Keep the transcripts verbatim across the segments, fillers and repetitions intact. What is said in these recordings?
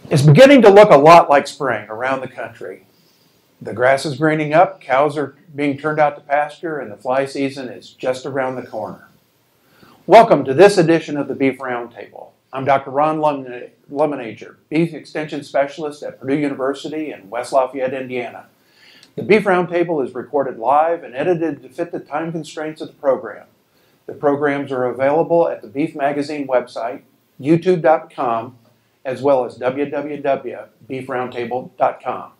It's beginning to look a lot like spring around the country. The grass is greening up, cows are being turned out to pasture, and the fly season is just around the corner. Welcome to this edition of the Beef Roundtable. I'm Doctor Ron Lemonager, Beef Extension Specialist at Purdue University in West Lafayette, Indiana. The Beef Roundtable is recorded live and edited to fit the time constraints of the program. The programs are available at the Beef Magazine website, youtube dot com, as well as w w w dot beef roundtable dot com.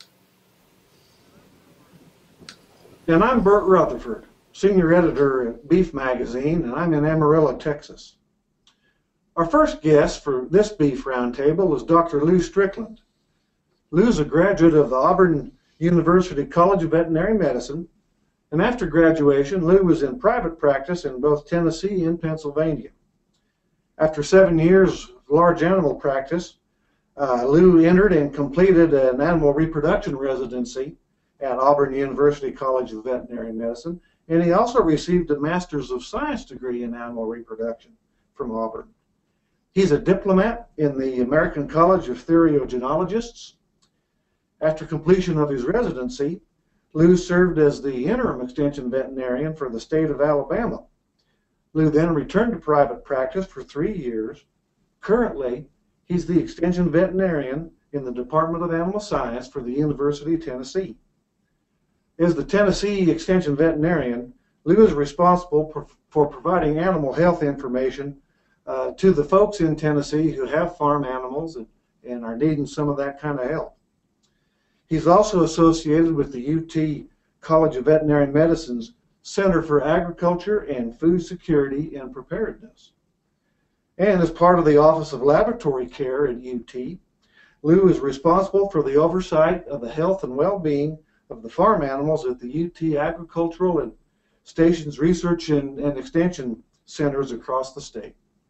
And I'm Burt Rutherford, Senior Editor at Beef Magazine, and I'm in Amarillo, Texas. Our first guest for this Beef Roundtable is Doctor Lou Strickland. Lou's a graduate of the Auburn University College of Veterinary Medicine, and after graduation, Lou was in private practice in both Tennessee and Pennsylvania. After seven years of large animal practice, uh, Lou entered and completed an animal reproduction residency at Auburn University College of Veterinary Medicine, and he also received a Master's of Science degree in animal reproduction from Auburn. He's a diplomat in the American College of Theriogenologists. After completion of his residency, Lou served as the interim extension veterinarian for the state of Alabama. Lou then returned to private practice for three years. Currently, he's the extension veterinarian in the Department of Animal Science for the University of Tennessee. As the Tennessee extension veterinarian, Lou is responsible for, for providing animal health information uh, to the folks in Tennessee who have farm animals and, and are needing some of that kind of help. He's also associated with the U T College of Veterinary Medicine's Center for Agriculture and Food Security and Preparedness. And as part of the Office of Laboratory Care at U T, Lou is responsible for the oversight of the health and well-being of the farm animals at the U T Agricultural and Stations Research and, and Extension Centers across the state.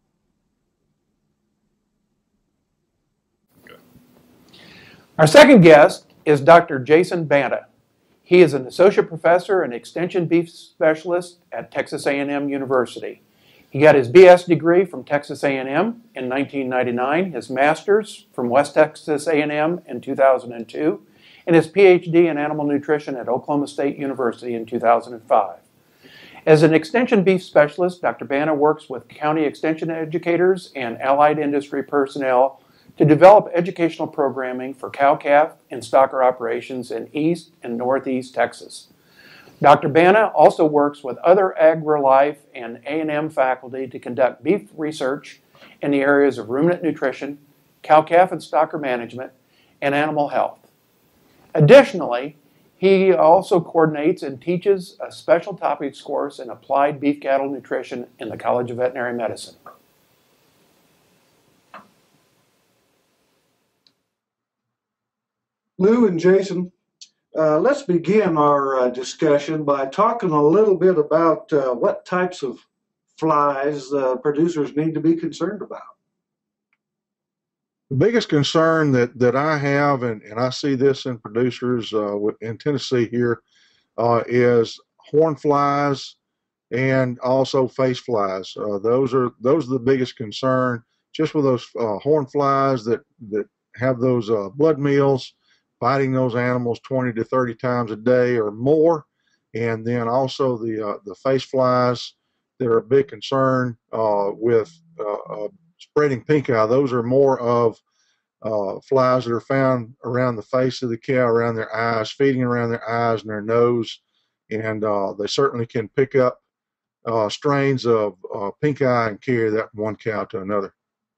Our second guest is Doctor Jason Banta. He is an associate professor and extension beef specialist at Texas A and M University. He got his B S degree from Texas A and M in nineteen ninety-nine, his master's from West Texas A and M in two thousand two, and his P H D in animal nutrition at Oklahoma State University in two thousand five. As an extension beef specialist, Doctor Banta works with county extension educators and allied industry personnel to develop educational programming for cow-calf and stocker operations in East and Northeast Texas. Doctor Banta also works with other AgriLife and A and M faculty to conduct beef research in the areas of ruminant nutrition, cow-calf and stocker management, and animal health. Additionally, he also coordinates and teaches a special topics course in applied beef cattle nutrition in the College of Veterinary Medicine. Lou and Jason, uh, let's begin our uh, discussion by talking a little bit about uh, what types of flies uh, producers need to be concerned about. The biggest concern that, that I have, and, and I see this in producers uh, in Tennessee here, uh, is horn flies and also face flies. Uh, those are those are the biggest concern. Just with those uh, horn flies that that have those uh, blood meals, biting those animals twenty to thirty times a day or more, and then also the uh, the face flies that are a big concern uh, with uh, uh, spreading pink eye. Those are more of uh, flies that are found around the face of the cow, around their eyes, feeding around their eyes and their nose, and uh, they certainly can pick up uh, strains of uh, pink eye and carry that from one cow to another.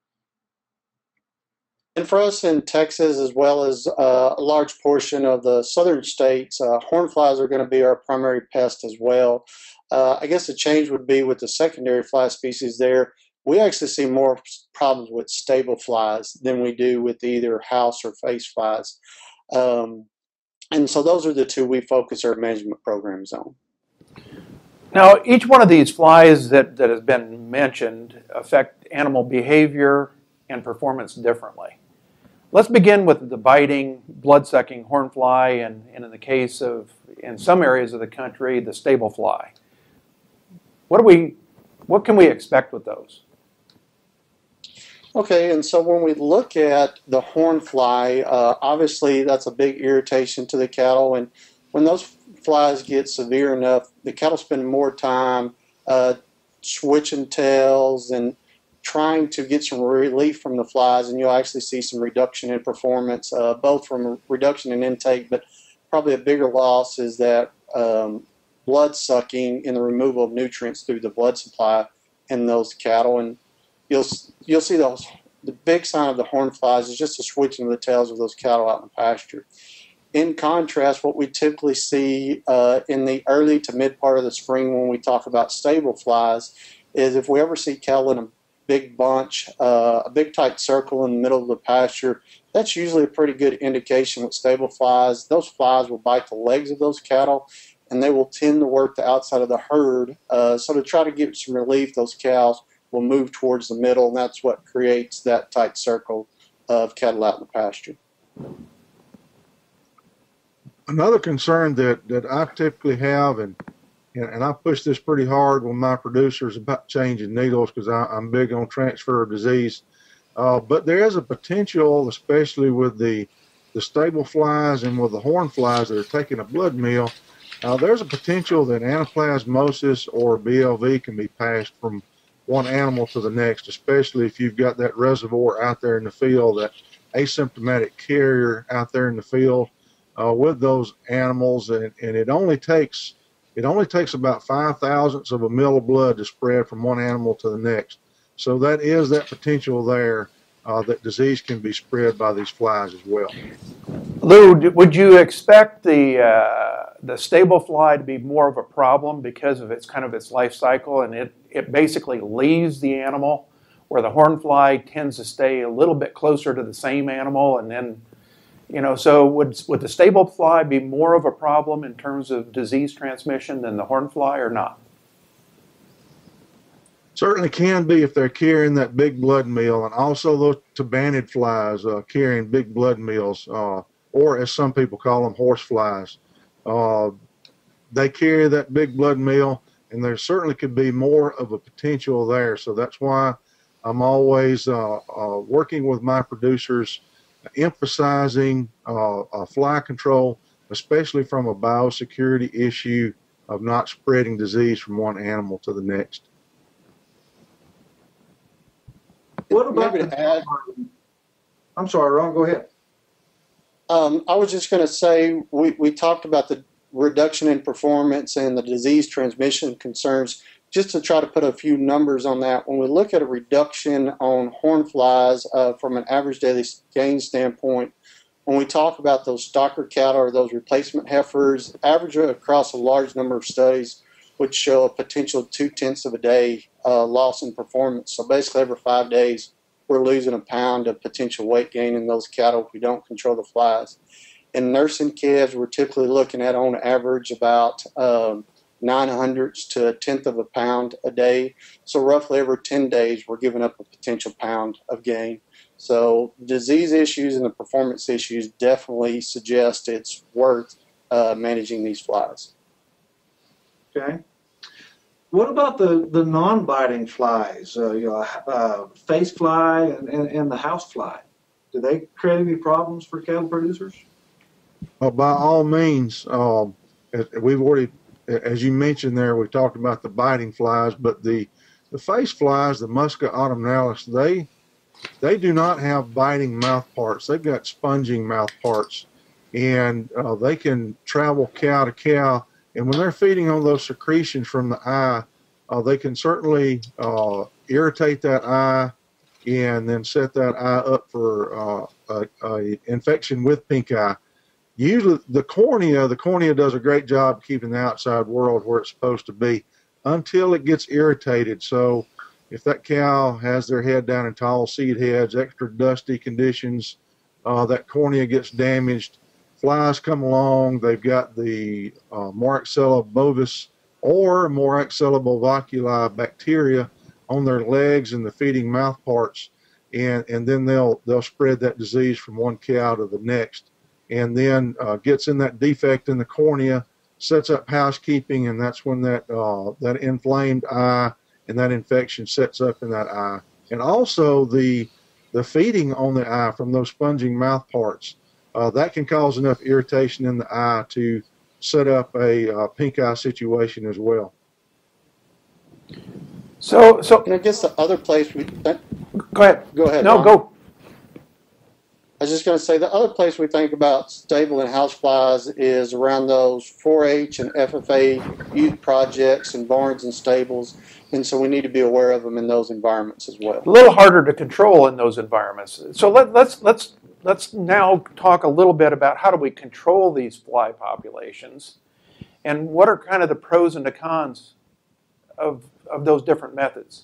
And for us in Texas, as well as uh, a large portion of the southern states, uh, horn flies are going to be our primary pest as well. Uh, I guess the change would be with the secondary fly species there. We actually see more problems with stable flies than we do with either house or face flies. Um, and so those are the two we focus our management programs on. Now, each one of these flies that, that has been mentioned affect animal behavior and performance differently. Let's begin with the biting, blood-sucking horn fly, and, and in the case of, in some areas of the country, the stable fly. What do we, what can we expect with those? Okay, and so when we look at the horn fly, uh, obviously that's a big irritation to the cattle, and when those flies get severe enough, the cattle spend more time uh, switching tails and trying to get some relief from the flies, and you'll actually see some reduction in performance, uh, both from a reduction in intake, but probably a bigger loss is that um, blood sucking and the removal of nutrients through the blood supply in those cattle. And you'll you'll see those. The big sign of the horn flies is just a switching of the tails of those cattle out in the pasture. In contrast, what we typically see uh, in the early to mid part of the spring when we talk about stable flies is if we ever see cattle in a big bunch, uh, a big tight circle in the middle of the pasture, that's usually a pretty good indication with stable flies. Those flies will bite the legs of those cattle, and they will tend to work the outside of the herd. Uh, so to try to get some relief, those cows will move towards the middle, and that's what creates that tight circle of cattle out in the pasture. Another concern that, that I typically have, and, and, and I push this pretty hard with my producers about changing needles because I'm big on transfer of disease, uh, but there is a potential, especially with the, the stable flies and with the horn flies that are taking a blood meal, uh, there's a potential that anaplasmosis or B L V can be passed from one animal to the next, especially if you've got that reservoir out there in the field, that asymptomatic carrier out there in the field uh, with those animals, and, and it only takes it only takes about five thousandths of a mil of blood to spread from one animal to the next. So that is that potential there uh, that disease can be spread by these flies as well. Lou, would you expect the uh, the stable fly to be more of a problem because of its kind of its life cycle, and it, it basically leaves the animal, where the horn fly tends to stay a little bit closer to the same animal, and then, you know, so would, would the stable fly be more of a problem in terms of disease transmission than the horn fly or not? Certainly can be if they're carrying that big blood meal, and also those tabanid flies uh, carrying big blood meals, uh, or as some people call them, horse flies. Uh, they carry that big blood meal, and there certainly could be more of a potential there. So that's why I'm always uh, uh, working with my producers, emphasizing uh, uh, fly control, especially from a biosecurity issue of not spreading disease from one animal to the next. What about Maybe the to add, I'm sorry, Ron, go ahead. Um, I was just going to say we, we talked about the reduction in performance and the disease transmission concerns. Just to try to put a few numbers on that, when we look at a reduction on horn flies uh, from an average daily gain standpoint, when we talk about those stocker cattle or those replacement heifers, average across a large number of studies would show a potential two-tenths of a day uh, loss in performance. So basically every five days, we're losing a pound of potential weight gain in those cattle if we don't control the flies. In nursing calves, we're typically looking at on average about um, nine hundredths to a tenth of a pound a day. So roughly every ten days, we're giving up a potential pound of gain. So disease issues and the performance issues definitely suggest it's worth uh, managing these flies. Okay. What about the, the non-biting flies, uh, you know, uh, face fly and, and, and the house fly? Do they create any problems for cattle producers? Uh, by all means, um, we've already, as you mentioned there, we talked about the biting flies, but the, the face flies, the Musca autumnalis, they, they do not have biting mouth parts. They've got sponging mouth parts, and uh, they can travel cow to cow. And when they're feeding on those secretions from the eye, uh, they can certainly uh, irritate that eye and then set that eye up for uh, a, a infection with pink eye. Usually the cornea, the cornea does a great job keeping the outside world where it's supposed to be until it gets irritated. So if that cow has their head down in tall seed heads, extra dusty conditions, uh, that cornea gets damaged. Flies come along, they've got the uh, Moraxella bovis or Moraxella bovaculi bacteria on their legs and the feeding mouth parts, and, and then they'll, they'll spread that disease from one cow to the next, and then uh, gets in that defect in the cornea, sets up housekeeping, and that's when that, uh, that inflamed eye and that infection sets up in that eye. And also the the feeding on the eye from those sponging mouth parts, uh, that can cause enough irritation in the eye to set up a uh, pink eye situation as well. So, so And I guess the other place we th- go ahead. go ahead. No, Ron. go. I was just going to say the other place we think about stable and houseflies is around those four H and F F A youth projects and barns and stables, and so we need to be aware of them in those environments as well. A little harder to control in those environments. So let, let's let's let's now talk a little bit about how do we control these fly populations, and what are kind of the pros and the cons of of those different methods.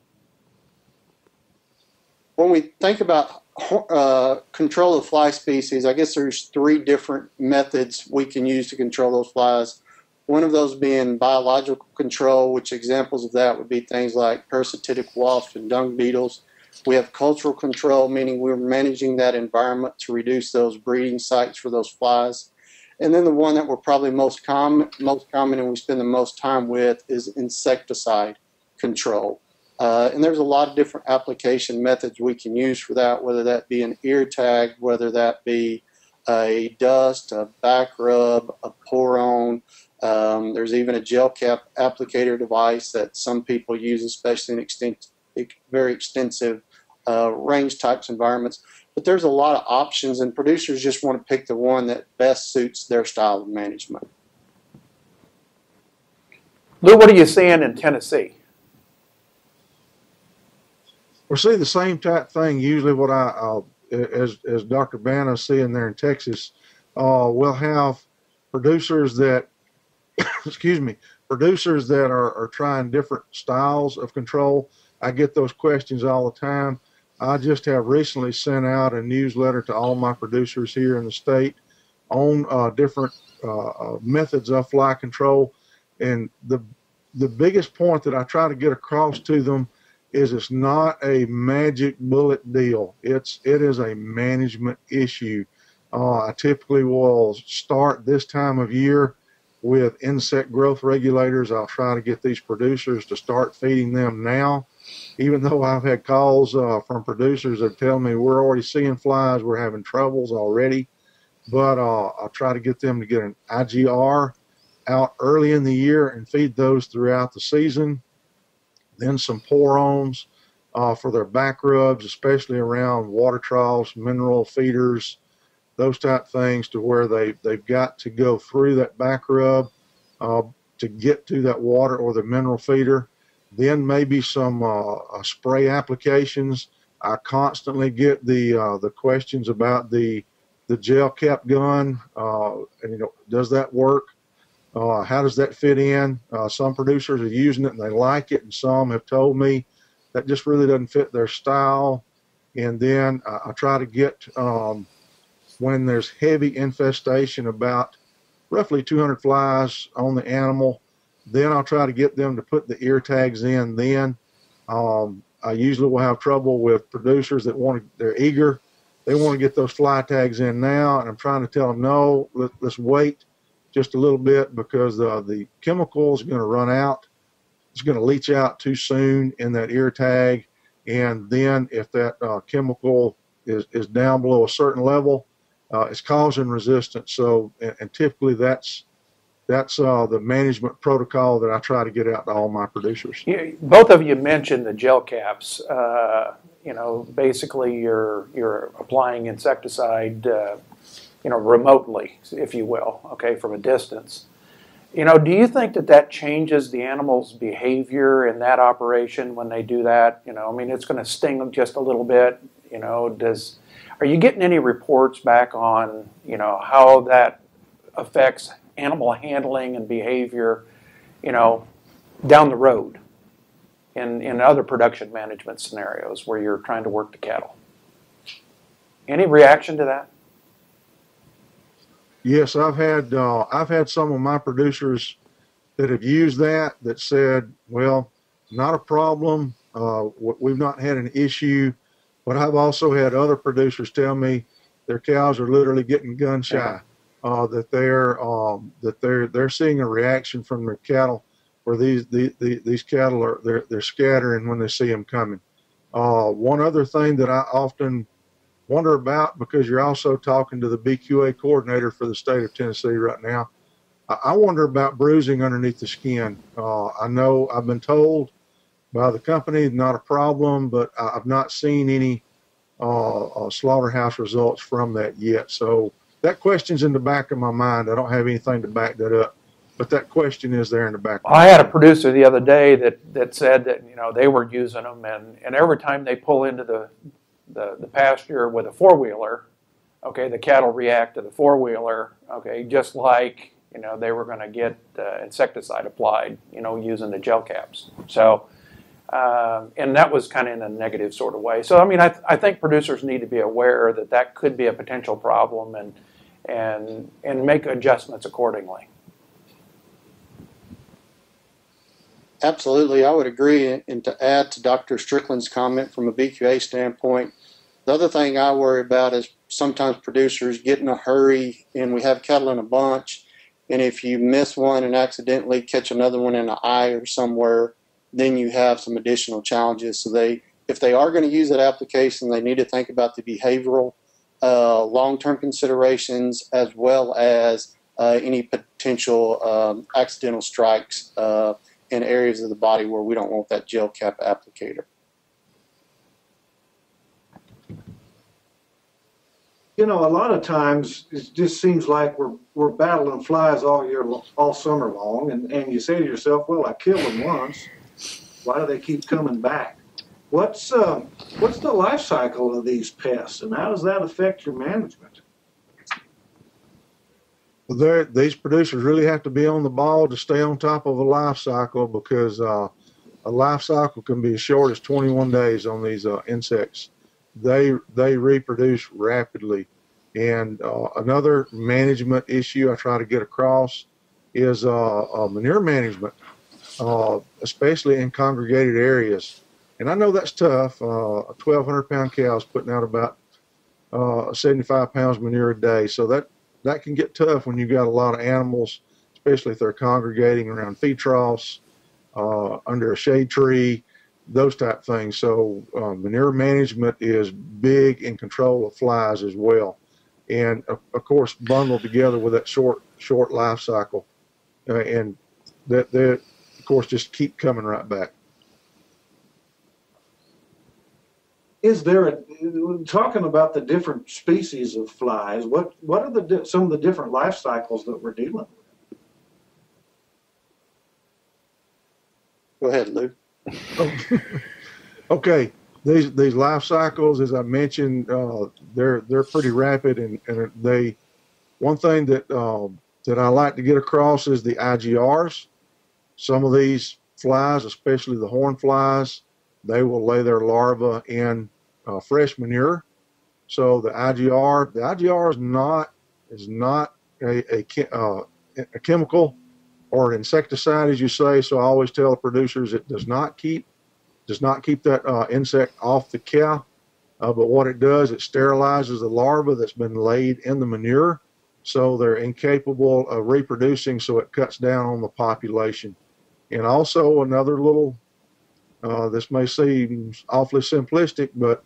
When we think about uh, control of fly species, I guess there's three different methods we can use to control those flies. One of those being biological control, which examples of that would be things like parasitic wasps and dung beetles. We have cultural control, meaning we're managing that environment to reduce those breeding sites for those flies. And then the one that we're probably most common, most common and we spend the most time with is insecticide control. Uh, and there's a lot of different application methods we can use for that, whether that be an ear tag, whether that be a dust, a back rub, a pour-on. Um, there's even a gel cap applicator device that some people use, especially in extent, very extensive uh, range types environments. But there's a lot of options, and producers just want to pick the one that best suits their style of management. Lou, what are you seeing in Tennessee? We see the same type thing. Usually, what I uh, as as Doctor Banta seeing there in Texas, uh, we'll have producers that, excuse me, producers that are, are trying different styles of control. I get those questions all the time. I just have recently sent out a newsletter to all my producers here in the state on uh, different uh, uh, methods of fly control, and the the biggest point that I try to get across to them is it's not a magic bullet deal. It's it is a management issue. Uh, I typically will start this time of year with insect growth regulators. I'll try to get these producers to start feeding them now, even though I've had calls uh, from producers that tell me we're already seeing flies, we're having troubles already. But uh, I'll try to get them to get an I G R out early in the year and feed those throughout the season. Then some pour-ons uh, for their back rubs, especially around water troughs, mineral feeders, those type things, to where they, they've got to go through that back rub uh, to get to that water or the mineral feeder. Then maybe some uh, uh, spray applications. I constantly get the uh, the questions about the the gel cap gun, uh, and you know, does that work? Uh, how does that fit in? Uh, some producers are using it and they like it, and some have told me that just really doesn't fit their style. And then uh, I try to get, um, when there's heavy infestation, about roughly two hundred flies on the animal, then I'll try to get them to put the ear tags in then. Um, I usually will have trouble with producers that want to, they're eager, they want to get those fly tags in now, and I'm trying to tell them, no, let, let's wait just a little bit, because uh, the chemical is going to run out. It's going to leach out too soon in that ear tag, and then if that uh, chemical is, is down below a certain level, uh, it's causing resistance. So, and, and typically that's that's uh, the management protocol that I try to get out to all my producers. You, both of you mentioned the gel caps. Uh, you know, basically you're you're applying insecticide, uh, you know, remotely, if you will, okay, from a distance. You know, do you think that that changes the animal's behavior in that operation when they do that? You know, I mean, it's going to sting them just a little bit. You know, does are you getting any reports back on, you know, how that affects animal handling and behavior, you know, down the road in, in other production management scenarios where you're trying to work the cattle? Any reaction to that? Yes, I've had uh, I've had some of my producers that have used that that said, well, not a problem. Uh, we've not had an issue. But I've also had other producers tell me their cows are literally getting gun shy. Uh, that they're um, that they're they're seeing a reaction from their cattle, where these the, the, these cattle are they're they're scattering when they see them coming. Uh, one other thing that I often wonder about, because you're also talking to the B Q A coordinator for the state of Tennessee right now, I, I wonder about bruising underneath the skin. Uh, I know I've been told by the company not a problem, but I've not seen any uh, uh, slaughterhouse results from that yet. So that question's in the back of my mind. I don't have anything to back that up, but that question is there in the back. I had a producer the other day that, that said that, you know, they were using them, and, and every time they pull into the, the, the pasture with a four-wheeler, okay, the cattle react to the four-wheeler, okay, just like, you know, they were going to get uh, insecticide applied, you know, using the gel caps. So, um, and that was kind of in a negative sort of way. So, I mean, I, th I think producers need to be aware that that could be a potential problem, and, and, and make adjustments accordingly. Absolutely, I would agree. And to add to Doctor Strickland's comment from a B Q A standpoint, the other thing I worry about is sometimes producers get in a hurry, and we have cattle in a bunch, and if you miss one and accidentally catch another one in the eye or somewhere, then you have some additional challenges. So they, if they are going to use that application, they need to think about the behavioral, uh, long-term considerations, as well as uh, any potential um, accidental strikes uh, in areas of the body where we don't want that gel cap applicator. You know, a lot of times it just seems like we're we're battling flies all year, all summer long, and and you say to yourself, well, I killed them once. Why do they keep coming back? What's uh, what's the life cycle of these pests, and how does that affect your management? Well, these producers really have to be on the ball to stay on top of a life cycle, because uh, a life cycle can be as short as twenty-one days on these uh, insects. They they reproduce rapidly. And uh, another management issue I try to get across is uh, uh, manure management, uh, especially in congregated areas. And I know that's tough. Uh, twelve hundred pound cows putting out about uh, seventy-five pounds of manure a day. So that, that can get tough when you've got a lot of animals, especially if they're congregating around feed troughs, uh, under a shade tree, those type things. So uh, manure management is big in control of flies as well. And of, of course, bundled together with that short, short life cycle. Uh, and that, that, of course, just keep coming right back. Is there a, talking about the different species of flies, what, what are the, some of the different life cycles that we're dealing with? Go ahead, Lou. Okay, these these life cycles, as I mentioned, uh, they're they're pretty rapid, and, and they. One thing that um, that I like to get across is the I G Rs. Some of these flies, especially the horn flies, they will lay their larvae in uh, fresh manure. So the I G R, the I G R is not is not a a, uh, a chemical or an insecticide, as you say. So I always tell the producers it does not keep does not keep that uh, insect off the cow, uh, but what it does, it sterilizes the larva that's been laid in the manure, so they're incapable of reproducing, so it cuts down on the population. And also another little, uh, this may seem awfully simplistic, but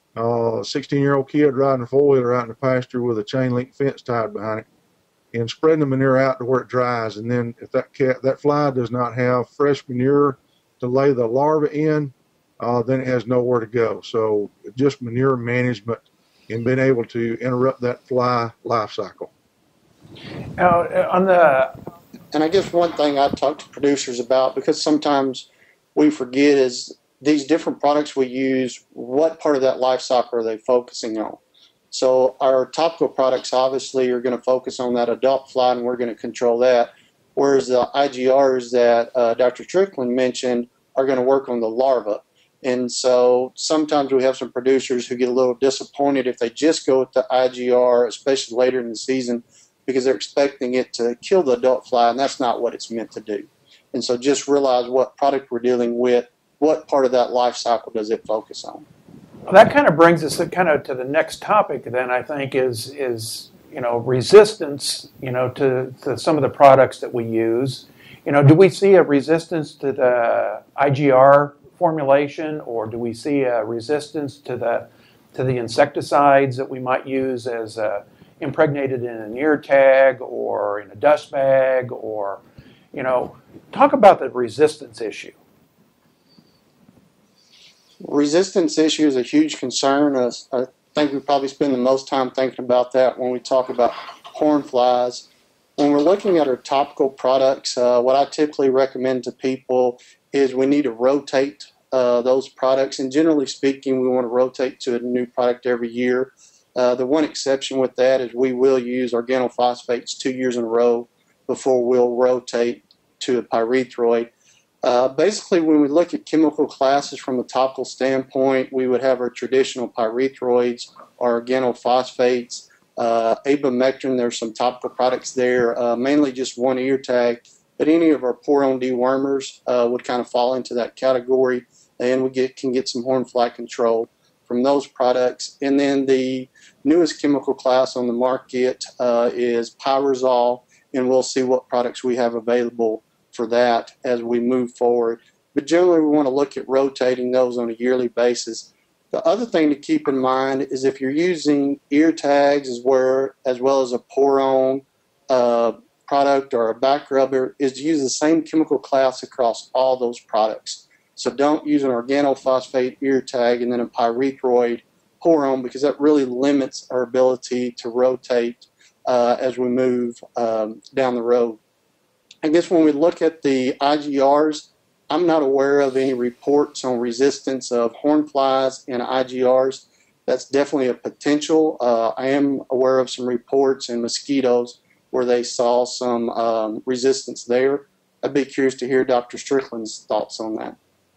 a sixteen-year-old kid riding a four-wheeler out in the pasture with a chain-link fence tied behind it, and spreading the manure out to where it dries. And then if that cat, that fly does not have fresh manure to lay the larva in, uh, then it has nowhere to go. So just manure management and being able to interrupt that fly life cycle. Now, on the And I guess one thing I talk to producers about, because sometimes we forget, is these different products we use, what part of that life cycle are they focusing on? So our topical products obviously are going to focus on that adult fly, and we're going to control that. Whereas the I G Rs that uh, Doctor Strickland mentioned are going to work on the larva. And so sometimes we have some producers who get a little disappointed if they just go with the I G R, especially later in the season, because they're expecting it to kill the adult fly, and that's not what it's meant to do. And so just realize what product we're dealing with, what part of that life cycle does it focus on. Well, that kind of brings us kind of to the next topic then, I think, is, is you know, resistance, you know, to, to some of the products that we use. You know, do we see a resistance to the I G R formulation, or do we see a resistance to the to the insecticides that we might use as uh, impregnated in an ear tag or in a dust bag, or, you know, talk about the resistance issue. Resistance issue is a huge concern. Uh, I think we probably spend the most time thinking about that when we talk about horn flies. When we're looking at our topical products, uh, what I typically recommend to people is we need to rotate uh, those products. And generally speaking, we want to rotate to a new product every year. Uh, the one exception with that is we will use organophosphates two years in a row before we'll rotate to a pyrethroid. Uh, basically, when we look at chemical classes from a topical standpoint, we would have our traditional pyrethroids, our organophosphates, uh, abamectin. There's some topical products there, uh, mainly just one ear tag, but any of our poron dewormers uh, would kind of fall into that category, and we get, can get some horn fly control from those products. And then the newest chemical class on the market uh, is Pyrazole, and we'll see what products we have available for that as we move forward. But generally, we want to look at rotating those on a yearly basis. The other thing to keep in mind is if you're using ear tags as, where, as well as a poron uh, product or a back rubber, is to use the same chemical class across all those products. So don't use an organophosphate ear tag and then a pyrethroid poron, because that really limits our ability to rotate uh, as we move um, down the road. I guess when we look at the I G Rs, I'm not aware of any reports on resistance of horn flies and I G Rs. That's definitely a potential. Uh, I am aware of some reports in mosquitoes where they saw some um, resistance there. I'd be curious to hear Doctor Strickland's thoughts on that.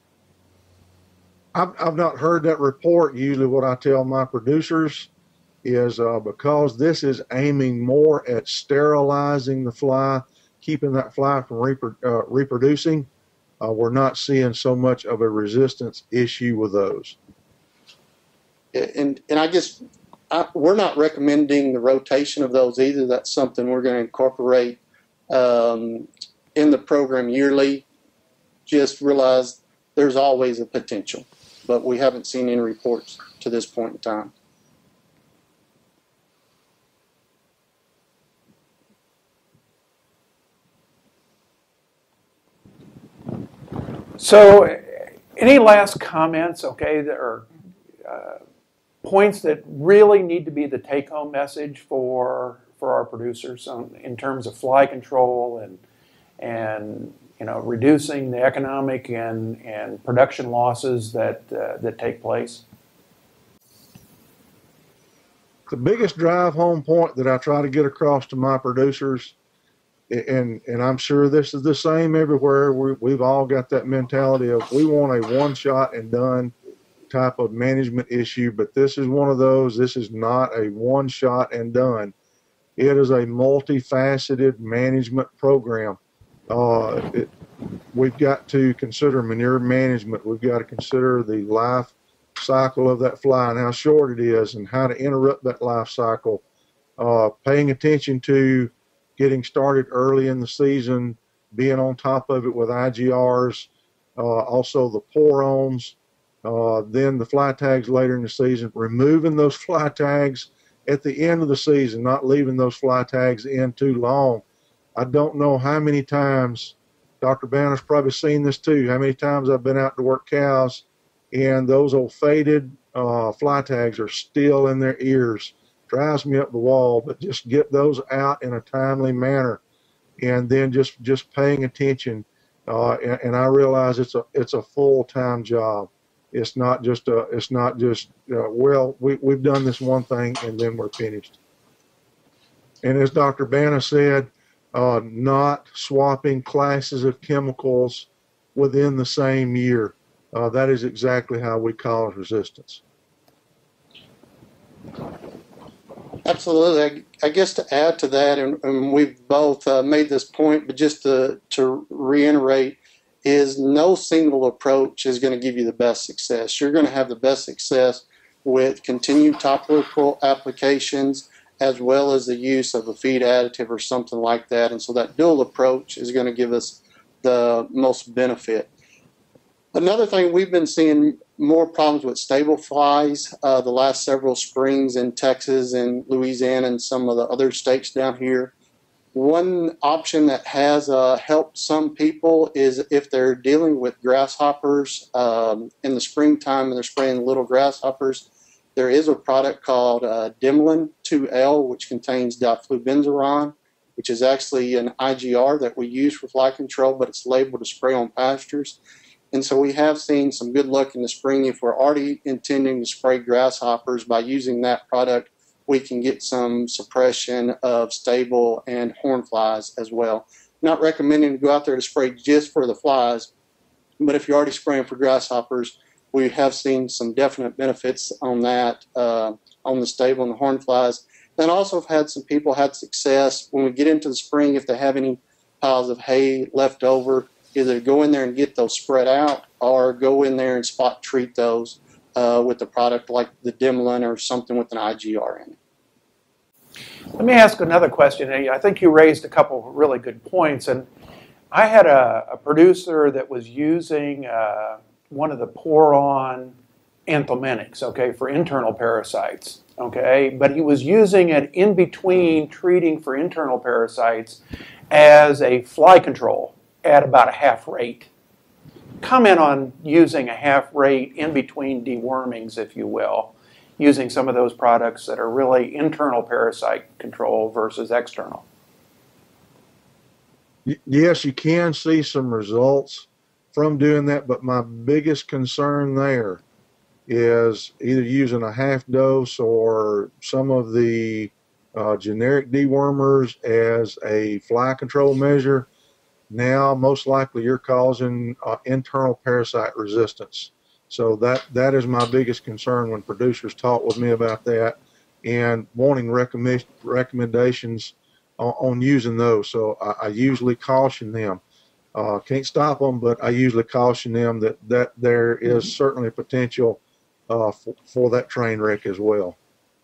I've, I've not heard that report. Usually what I tell my producers is uh, because this is aiming more at sterilizing the fly, keeping that fly from repro uh, reproducing, uh, we're not seeing so much of a resistance issue with those. And, and I guess I, we're not recommending the rotation of those either. That's something we're going to incorporate um, in the program yearly. Just realize there's always a potential, but we haven't seen any reports to this point in time. So, any last comments, okay, that are uh, points that really need to be the take-home message for for our producers on, in terms of fly control and and you know reducing the economic and and production losses that uh, that take place? The biggest drive home point that I try to get across to my producers, and and I'm sure this is the same everywhere, we, we've all got that mentality of we want a one shot and done type of management issue, but this is one of those. This is not a one shot and done. It is a multifaceted management program. Uh, it, we've got to consider manure management. We've got to consider the life cycle of that fly and how short it is and how to interrupt that life cycle. Uh, paying attention to getting started early in the season, being on top of it with I G Rs, uh, also the porons, uh, then the fly tags later in the season, removing those fly tags at the end of the season, not leaving those fly tags in too long. I don't know how many times, Doctor Banner's probably seen this too, how many times I've been out to work cows and those old faded uh, fly tags are still in their ears. Drives me up the wall, but just get those out in a timely manner, and then just just paying attention. Uh, and, and I realize it's a it's a full-time job. It's not just a it's not just uh, well we we've done this one thing and then we're finished. And as Doctor Banner said, uh, not swapping classes of chemicals within the same year. Uh, that is exactly how we cause resistance. Absolutely. I, I guess to add to that, and, and we've both uh, made this point, but just to, to reiterate, is no single approach is going to give you the best success. You're going to have the best success with continued topical applications as well as the use of a feed additive or something like that. And so that dual approach is going to give us the most benefit. Another thing, we've been seeing more problems with stable flies uh, the last several springs in Texas and Louisiana and some of the other states down here. One option that has uh, helped some people is if they're dealing with grasshoppers um, in the springtime and they're spraying little grasshoppers, there is a product called uh, Dimilin two L, which contains diflubenzuron, which is actually an I G R that we use for fly control, but it's labeled to spray on pastures. And so we have seen some good luck in the spring. If we're already intending to spray grasshoppers, by using that product, we can get some suppression of stable and horn flies as well. Not recommending to go out there to spray just for the flies, but if you're already spraying for grasshoppers, we have seen some definite benefits on that, uh, on the stable and the horn flies. And also have had some people had success when we get into the spring, if they have any piles of hay left over, either go in there and get those spread out or go in there and spot treat those uh, with a product like the Dimilin or something with an I G R in it. Let me ask another question. I think you raised a couple of really good points. And I had a, a producer that was using uh, one of the pour-on anthelmintics, okay, for internal parasites, okay? But he was using it in between treating for internal parasites as a fly control at about a half rate. Comment on using a half rate in between dewormings, if you will, using some of those products that are really internal parasite control versus external. Yes, you can see some results from doing that, but my biggest concern there is either using a half dose or some of the uh, generic dewormers as a fly control measure. Now, most likely you're causing uh, internal parasite resistance. So that, that is my biggest concern when producers talk with me about that and wanting recommend, recommendations on, on using those. So I, I usually caution them. Uh, can't stop them, but I usually caution them that, that there is certainly potential uh, for, for that train wreck as well.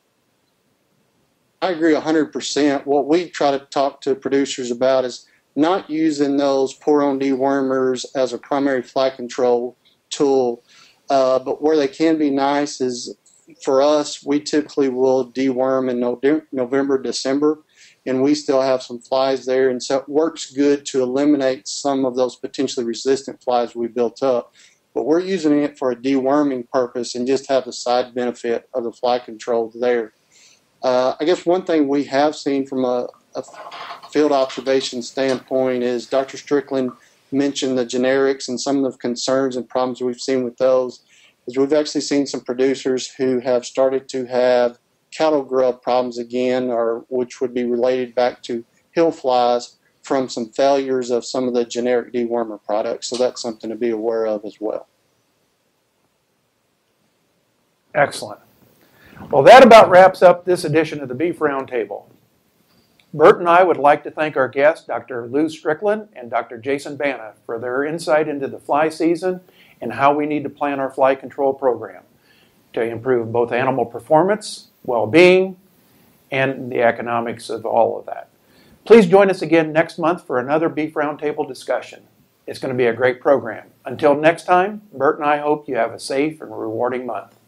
I agree one hundred percent. What we try to talk to producers about is not using those pour-on dewormers as a primary fly control tool, uh, but where they can be nice is, for us, we typically will deworm in no November, December, and we still have some flies there, and so it works good to eliminate some of those potentially resistant flies we built up. But we're using it for a deworming purpose and just have the side benefit of the fly control there. Uh, I guess one thing we have seen from a, a field observation standpoint is Doctor Strickland mentioned the generics and some of the concerns and problems we've seen with those. Is we've actually seen some producers who have started to have cattle grub problems again, or which would be related back to hill flies from some failures of some of the generic dewormer products. So that's something to be aware of as well. Excellent. Well, that about wraps up this edition of the Beef Roundtable. Bert and I would like to thank our guests, Doctor Lou Strickland and Doctor Jason Banta, for their insight into the fly season and how we need to plan our fly control program to improve both animal performance, well-being, and the economics of all of that. Please join us again next month for another Beef Roundtable discussion. It's going to be a great program. Until next time, Bert and I hope you have a safe and rewarding month.